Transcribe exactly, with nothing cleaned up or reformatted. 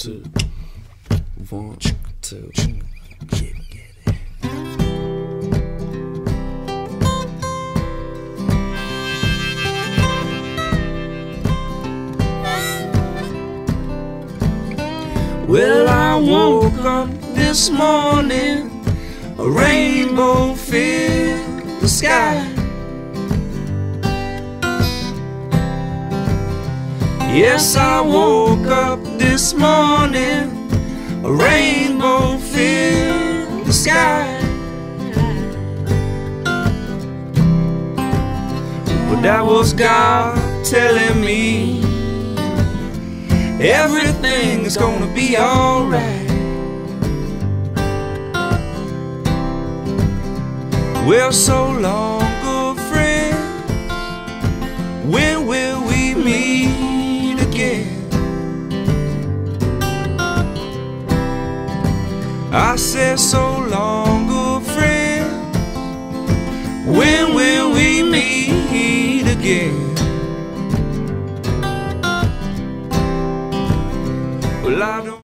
two, one, two, get, get it. Well, I woke up this morning, a rainbow filled the sky. Yes, I woke up this morning, a rainbow filled the sky. But that was God telling me everything is gonna be alright. Well, so long, good friend, when will we meet again? I said, so long, good friend, when will we meet again? Well, I don't